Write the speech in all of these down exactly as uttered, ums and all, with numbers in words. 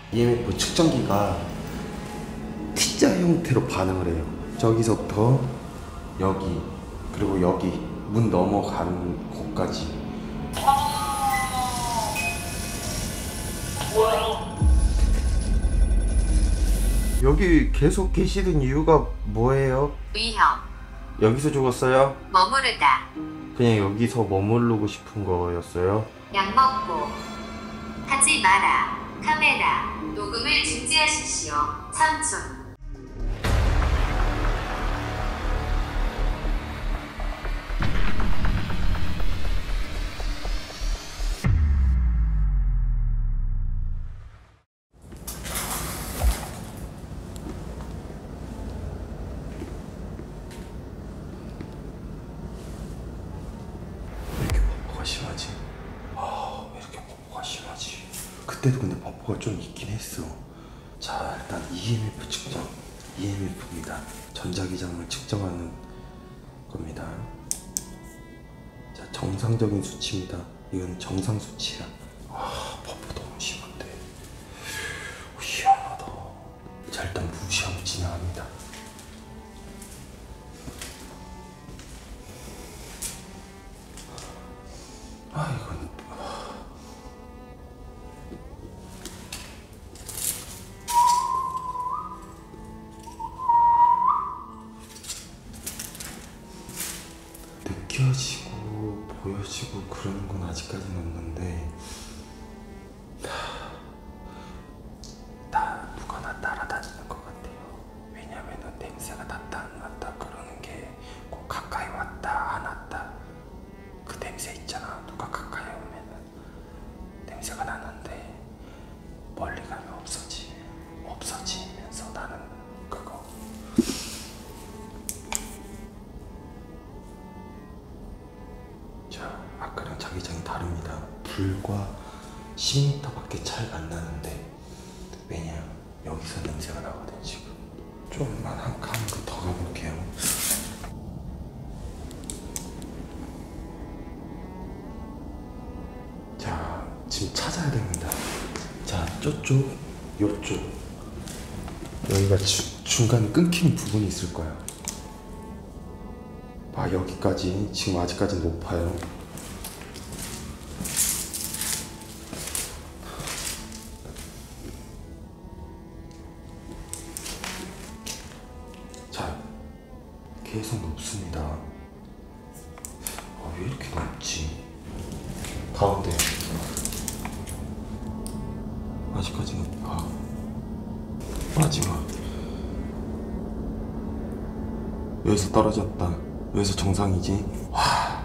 이엠에프 측정기가 T자 형태로 반응을 해요. 저기서부터 여기, 그리고 여기 문 넘어가는 곳까지. 여기 계속 계시던 이유가 뭐예요? 위험. 여기서 죽었어요? 머무르다. 그냥 여기서 머무르고 싶은 거였어요? 약 먹고. 하지 마라. 카메라. 녹음을 중지하십시오. 삼 초. 심하지? 아, 왜 이렇게 버퍼가 심하지? 그때도 근데 버퍼가 좀 있긴 했어. 자, 일단 이엠에프 측정. 이엠에프입니다. 전자기장을 측정하는 겁니다. 자, 정상적인 수치입니다. 이건 정상 수치야. 아, 버퍼 너무 심한데. 희한하다. 자, 일단 무시하고 진행합니다. 아, 이건 느껴지고 보여지고 그러는 건 아직까지는 없는데, 나 누가 나 따라다니는 것 같아요. 왜냐면은 냄새가 났다 안 났다 그러는 게 꼭 가까이 왔다 안 왔다 그 냄새 있잖아. 누가 가까이 오면은 냄새가 나는데 멀리 가면 없어지 없어지면서 나는 그거. 자, 아까랑 자기장이 다릅니다. 불과 십 미터밖에 차이가 안 나는데, 왜냐, 여기서 냄새가 나거든. 지금 좀만 한 칸 더 가볼게요. 자, 지금 찾아야 됩니다. 자, 저쪽, 요쪽, 여기가 주, 중간에 끊기는 부분이 있을 거야. 아, 여기까지 지금 아직까지 높아요. 자, 계속 높습니다. 아, 왜 이렇게 높지? 가운데 아직까지 높아. 마지막. 여기서 떨어졌다. 여기서 정상이지. 와.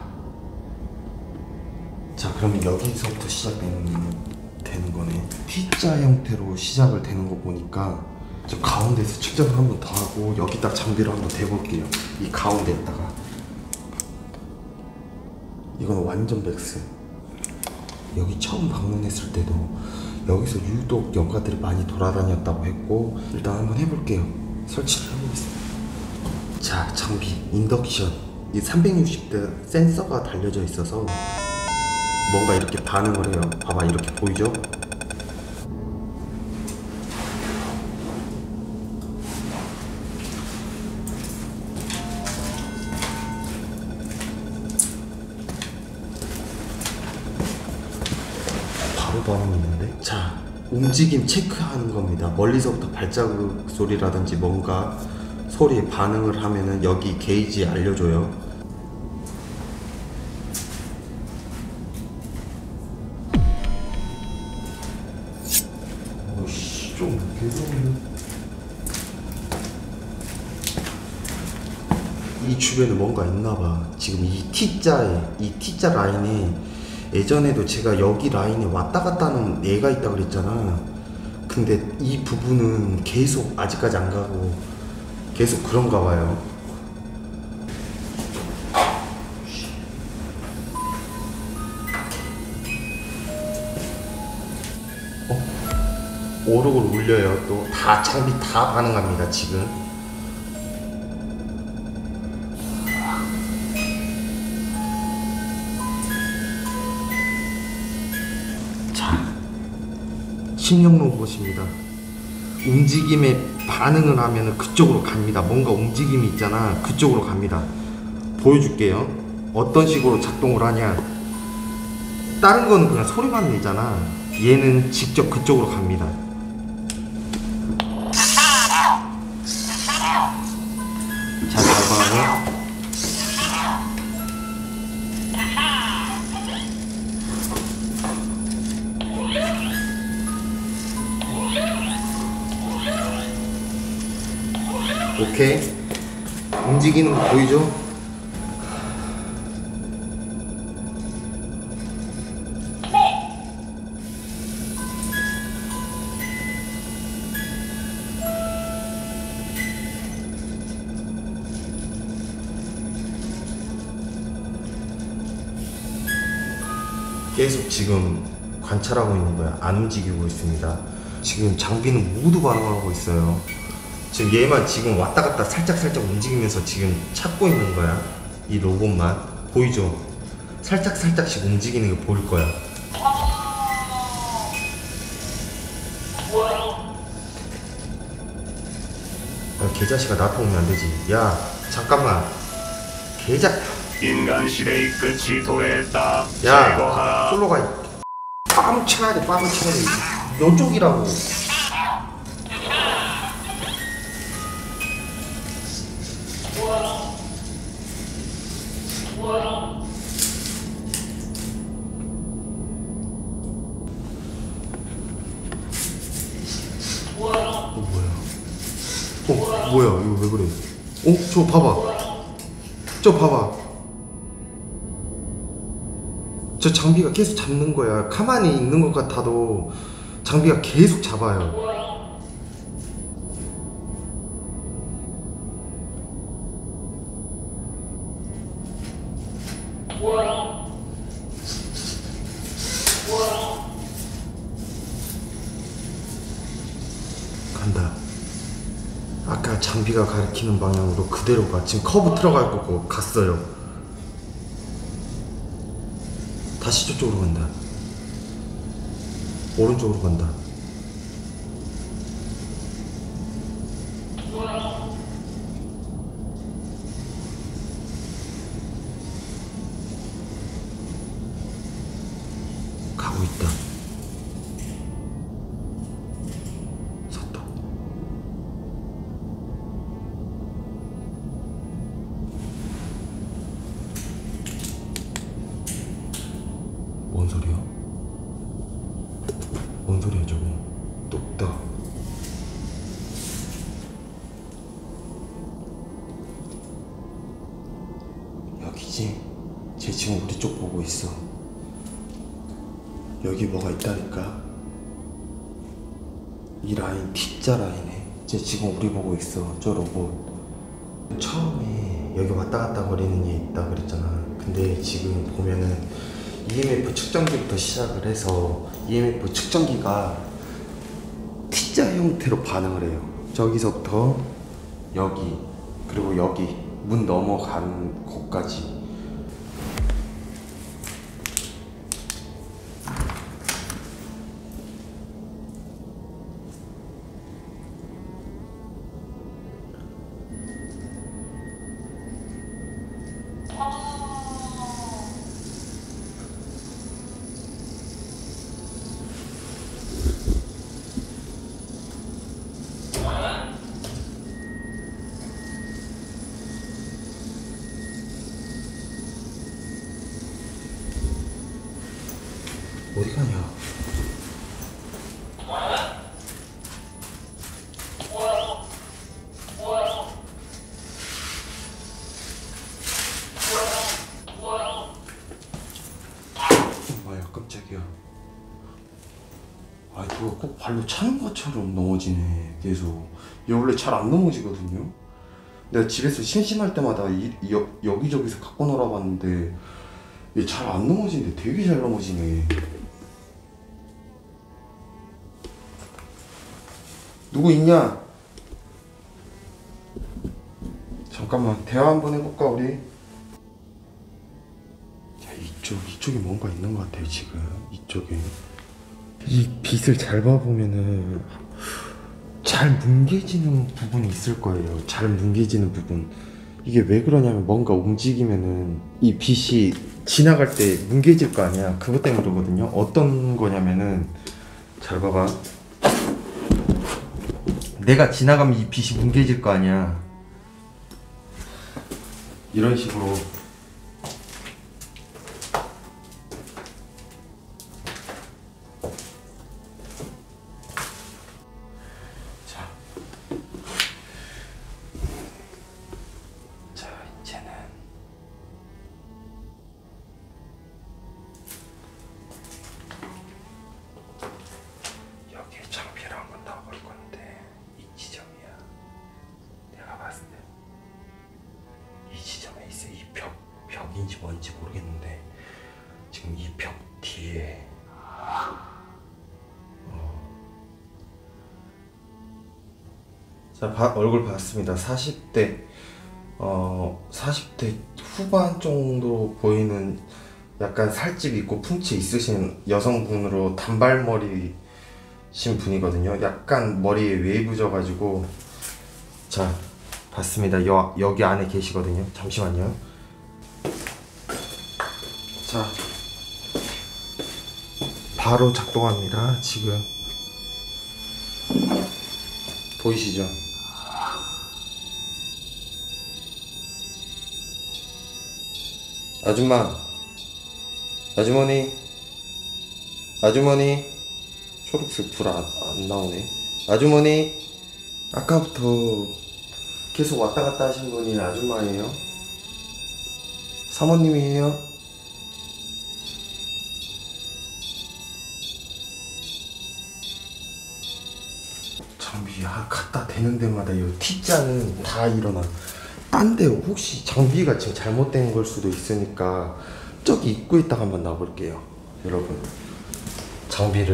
자, 그러면 여기서부터 시작되는 되는 거네. T자 형태로 시작을 되는 거 보니까 저 가운데서 측정을 한 번 더 하고 여기다 장비를 한번 대볼게요. 이 가운데에다가. 이건 완전 맥스. 여기 처음 방문했을 때도 여기서 유독 연가들이 많이 돌아다녔다고 했고, 일단 한번 해볼게요. 설치를 해보겠습니다. 자, 장비 인덕션. 이 삼백육십 대 센서가 달려져 있어서 뭔가 이렇게 반응을 해요. 봐봐, 이렇게 보이죠? 바로 반응이 있는데? 자, 움직임 체크하는 겁니다. 멀리서부터 발자국 소리라든지 뭔가 소리에 반응을 하면은 여기 게이지에 알려줘요. 오씨, 좀 무서운데. 이 주변에 뭔가 있나봐. 지금 이 T자에, 이 T자 라인에 예전에도 제가 여기 라인에 왔다 갔다 하는 애가 있다 그랬잖아. 근데 이 부분은 계속 아직까지 안 가고 계속 그런가 봐요. 어? 오록을 울려요. 또 다 장비 다 반응합니다 지금. 자, 심령 로봇입니다. 움직임에 반응을 하면 그쪽으로 갑니다. 뭔가 움직임이 있잖아. 그쪽으로 갑니다. 보여줄게요. 어떤 식으로 작동을 하냐. 다른 거는 그냥 소리만 내잖아. 얘는 직접 그쪽으로 갑니다. 잘 봐봐요. 오케이. 움직이는 거 보이죠? 계속 지금 관찰하고 있는 거야. 안 움직이고 있습니다. 지금 장비는 모두 반응하고 있어요. 지금 얘만 지금 왔다 갔다 살짝 살짝 움직이면서 지금 찾고 있는 거야. 이 로봇만. 보이죠? 살짝 살짝씩 움직이는 게 보일 거야. 야, 개자식아 나한테 오면 안 되지. 야 잠깐만. 개자. 인간 시대의 끝이 도래했다. 야 제거하라. 솔로 가. 빵 쳐야 돼. 빵 쳐야 돼. 요쪽이라고. 어, 뭐야? 어, 뭐야? 이거 왜 그래? 어, 저 봐봐. 저 봐봐. 저 장비가 계속 잡는 거야. 가만히 있는 것 같아도 장비가 계속 잡아요. 간다. 아까 장비가 가리키는 방향으로 그대로 가. 지금 커브 들어갈 거고 갔어요. 다시 저쪽으로 간다. 오른쪽으로 간다. 가고 있다. 섰다. 뭔 소리야? 뭔 소리야 저거? 똑딱. 여기지? 쟤 지금 우리 쪽 보고 있어. 여기 뭐가 있다니까. 이 라인 T자 라인에 쟤 지금 우리 보고 있어. 저 로봇. 처음에 여기 왔다 갔다 거리는 얘 있다 그랬잖아. 근데 지금 보면은 이엠에프 측정기부터 시작을 해서 이엠에프 측정기가 T자 형태로 반응을 해요. 저기서부터 여기 그리고 여기 문 넘어가는 곳까지. 어디 가냐? 엄마야 깜짝이야. 아 이거 꼭 발로 차는 것처럼 넘어지네. 계속. 얘 원래 잘 안 넘어지거든요. 내가 집에서 심심할 때마다 이, 여, 여기저기서 갖고 놀아봤는데 얘 잘 안 넘어지는데 되게 잘 넘어지네. 누구 있냐? 잠깐만 대화 한번 해볼까 우리? 야 이쪽 이쪽에 뭔가 있는 것 같아요 지금. 이쪽에 이 빗을 잘 봐보면은 잘 뭉개지는 부분이 있을 거예요. 잘 뭉개지는 부분. 이게 왜 그러냐면 뭔가 움직이면은 이 빗이 지나갈 때 뭉개질 거 아니야. 그것 때문에 그러거든요. 어떤 거냐면은 잘 봐봐. 내가 지나가면 이 빗이 뭉개질 거 아니야. 이런 식으로. 자, 자 이제는 여기에 장비를 한번 넣어볼 건데 이 지점이야. 내가 봤을 때 이 지점에 있어. 이 벽, 벽인지 뭔지 모르겠는데 지금 이 벽 뒤에 어. 자, 바, 얼굴 봤습니다. 사십 대 어, 사십 대 후반 정도 보이는 약간 살집 있고 풍치 있으신 여성분으로 단발머리신 분이거든요. 약간 머리에 웨이브 져가지고. 자, 봤습니다. 여, 여기 안에 계시거든요. 잠시만요. 자, 바로 작동합니다. 지금 보이시죠? 아줌마, 아주머니, 아주머니. 초록색 불 안 안 나오네. 아주머니, 아까부터 계속 왔다 갔다 하신 분이 아줌마예요? 사모님이에요? 장비 아, 갖다 대는 데마다 이 T자는 다 일어나. 딴 데 혹시 장비가 지금 잘못된 걸 수도 있으니까 저기 입구에 있다가 한번 놔볼게요. 여러분, 장비를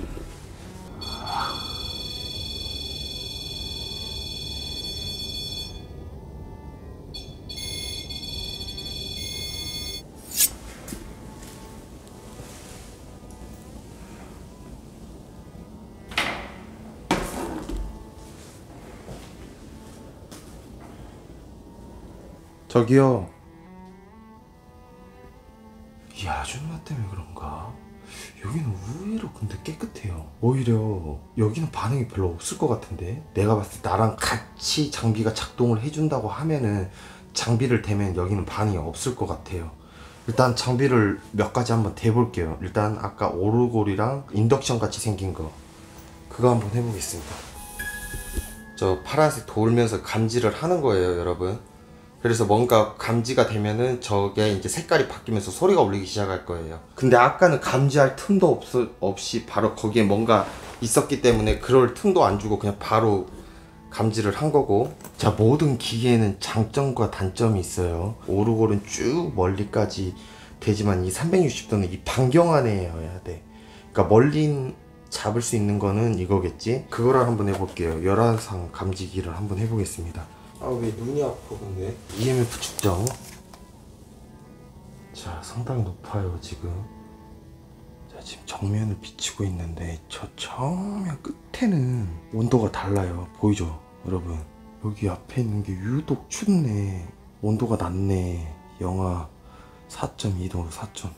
저기요. 이 아줌마 때문에 그런가? 여기는 의외로 근데 깨끗해요. 오히려 여기는 반응이 별로 없을 것 같은데? 내가 봤을 때 나랑 같이 장비가 작동을 해준다고 하면은 장비를 대면 여기는 반응이 없을 것 같아요. 일단 장비를 몇 가지 한번 대볼게요. 일단 아까 오르골이랑 인덕션 같이 생긴 거, 그거 한번 해보겠습니다. 저 파란색 돌면서 감지를 하는 거예요, 여러분. 그래서 뭔가 감지가 되면은 저게 이제 색깔이 바뀌면서 소리가 울리기 시작할 거예요. 근데 아까는 감지할 틈도 없, 없이 바로 거기에 뭔가 있었기 때문에 그럴 틈도 안 주고 그냥 바로 감지를 한 거고. 자, 모든 기계에는 장점과 단점이 있어요. 오르골은 쭉 멀리까지 되지만 이 삼백육십 도는 이 반경 안에 여야 돼. 그러니까 멀리 잡을 수 있는 거는 이거겠지. 그거를 한번 해볼게요. 열화상 감지기를 한번 해보겠습니다. 아, 왜 눈이 아파 근데? 이엠에프 측정. 자, 상당히 높아요 지금. 자, 지금 정면을 비치고 있는데 저 정면 끝에는 온도가 달라요. 보이죠 여러분? 여기 앞에 있는 게 유독 춥네. 온도가 낮네. 영하 사 점 이 도로 사 점.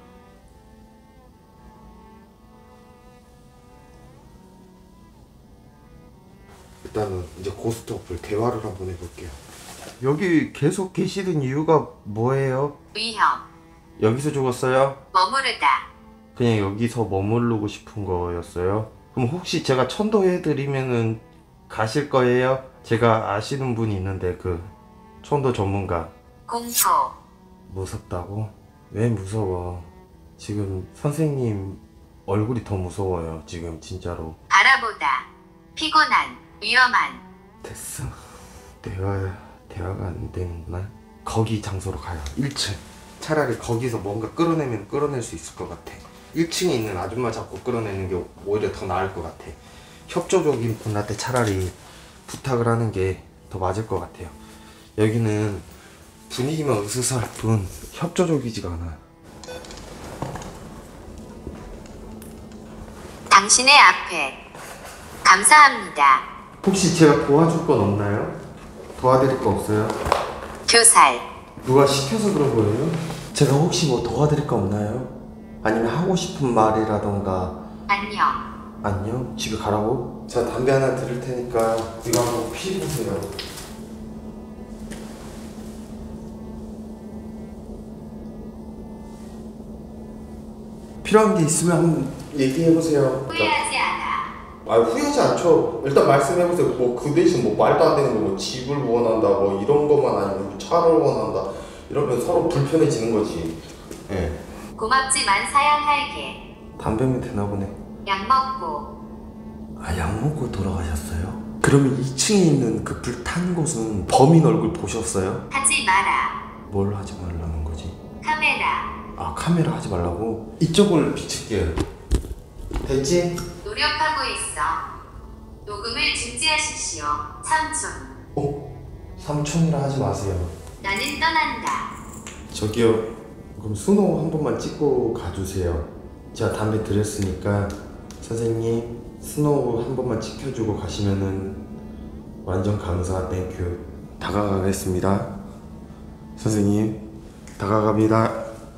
일단은 이제 고스톱을 대화를 한번 해볼게요. 여기 계속 계시던 이유가 뭐예요? 위험, 여기서 죽었어요? 머무르다, 그냥 여기서 머무르고 싶은 거였어요? 그럼 혹시 제가 천도해드리면은 가실 거예요? 제가 아시는 분이 있는데 그 천도 전문가. 공포, 무섭다고? 왜 무서워? 지금 선생님 얼굴이 더 무서워요 지금 진짜로. 바라보다, 피곤한, 위험한, 됐어. 대화, 대화가 안 되는구나. 거기 장소로 가요. 일 층. 차라리 거기서 뭔가 끌어내면 끌어낼 수 있을 것 같아. 일 층에 있는 아줌마 잡고 끌어내는 게 오히려 더 나을 것 같아. 협조적인 분한테 차라리 부탁을 하는 게 더 맞을 것 같아요. 여기는 분위기만 으스스할 뿐 협조적이지가 않아. 당신의 앞에. 감사합니다. 혹시 제가 도와줄 건 없나요? 도와드릴 거 없어요? 교살. 누가 시켜서 그런 거예요? 제가 혹시 뭐 도와드릴 거 없나요? 아니면 하고 싶은 말이라던가. 안녕. 안녕? 집에 가라고? 제가 담배 하나 드릴 테니까 이거 한번 피우세요. 필요한 게 있으면 한번 얘기해보세요. 후회하지 않아. 아, 후회하지 않죠. 일단 말씀해보세요. 뭐 그 대신 뭐 말도 안 되는 거 뭐 집을 원한다 뭐 이런 것만 아니면 차를 원한다 이러면 서로 불편해지는 거지. 예. 네. 고맙지만 사양할게. 담배면 되나 보네. 약 먹고. 아, 약 먹고 돌아가셨어요? 그러면 이 층에 있는 그 불탄 곳은 범인 얼굴 보셨어요? 하지 마라. 뭘 하지 말라는 거지? 카메라. 아, 카메라 하지 말라고? 이쪽을 비출게요. 됐지? 노력하고 있어. 녹음을 중지하십시오. 삼촌. 어? 삼촌이라 하지 마세요. 나는 떠난다. 저기요. 그럼 스노우 한 번만 찍고 가주세요. 제가 담배 드렸으니까 선생님 스노우 한 번만 찍혀주고 가시면은 완전 감사. 땡큐. 다가가겠습니다. 선생님 다가갑니다.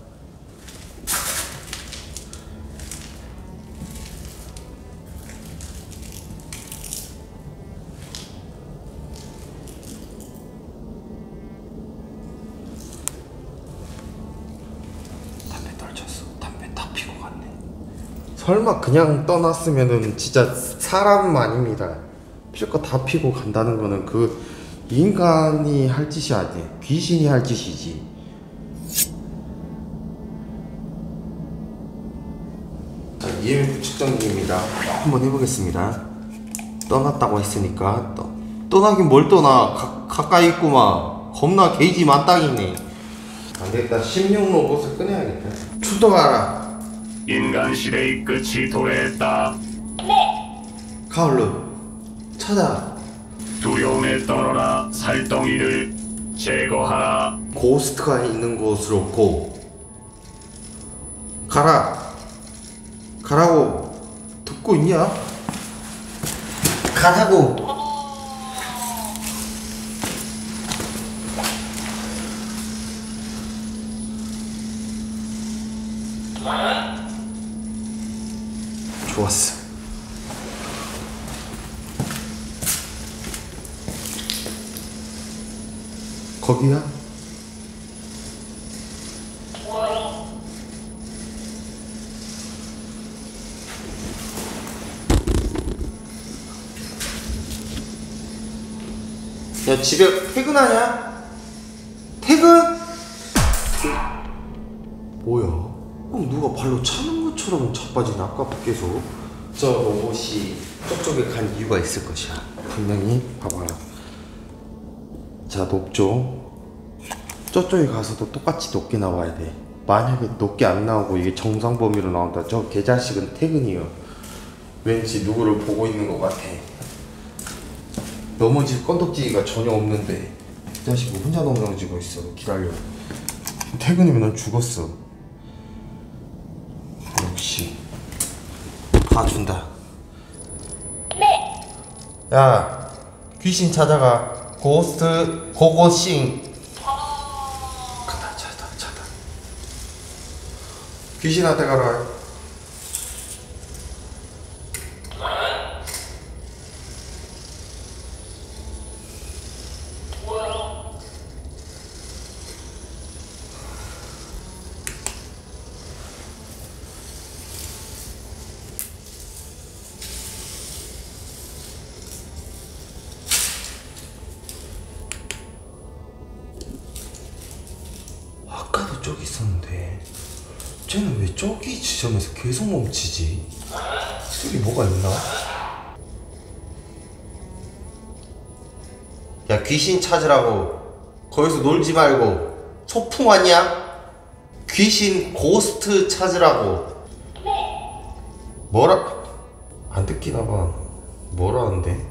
설마 그냥 떠났으면은 진짜 사람 아닙니다. 필요 거 다 피고 간다는 거는 그 인간이 할 짓이 아니에요. 귀신이 할 짓이지. 자, 이엠에프 측정 기입니다. 한번 해보겠습니다. 떠났다고 했으니까 떠, 떠나긴 뭘 떠나. 가, 가까이 있구만. 겁나 게이지 만땅이네. 안되겠다. 십육 로봇을 꺼내야겠다. 출동하라. 인간 시대의 끝이 도래했다. 가을로 찾아. 두려움에 떨어라. 살덩이를 제거하라. 고스트가 있는 곳으로 고. 가라. 가라고. 듣고 있냐? 가라고. 좋았어. 거기야? 야, 집에 퇴근하냐? 퇴근? 뭐야? 그럼 누가 발로 차는 것처럼 자빠지네. 아까부터 계속. 저 로봇이 저쪽에 간 이유가 있을 것이야. 분명히. 봐봐라. 자, 높죠? 저쪽에 가서도 똑같이 높게 나와야 돼. 만약에 높게 안 나오고 이게 정상 범위로 나온다. 저 개자식은 퇴근이요. 왠지 누구를 보고 있는 것 같아. 넘어질 건덕지기가 전혀 없는데 이 자식은 혼자 넘어지고 있어. 기다려. 퇴근이면 넌 죽었어. 역시 봐준다. 야, 귀신 찾아가. 고스트 고고싱. 가다. 찾아 찾아. 귀신한테 가라. 아까도 저기 있었는데 쟤는 왜 저기 지점에서 계속 멈추지? 저기 뭐가 있나? 야, 귀신 찾으라고. 거기서 놀지 말고. 소풍 왔냐? 귀신 고스트 찾으라고. 뭐라? 안 듣기나 봐. 뭐라는데?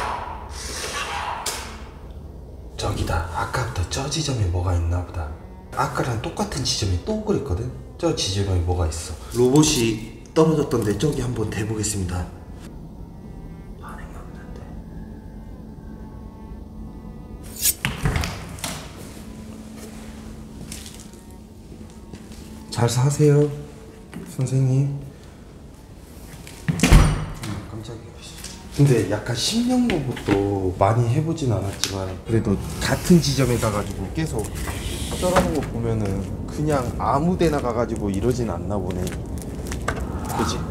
저기다. 아까부터 저 지점에 뭐가 있나 보다. 아까랑 똑같은 지점이 또 그랬거든. 저 지점에 뭐가 있어. 로봇이 떨어졌던데 저기 한번 대보겠습니다. 반응이 없는데. 잘 사세요, 선생님. 음, 깜짝이야. 근데 약간 심령 로봇도 많이 해보진 않았지만 그래도 같은 지점에 가가지고 계속 저러는 거 보면은 그냥 아무 데나 가가지고 이러진 않나 보네. 그치?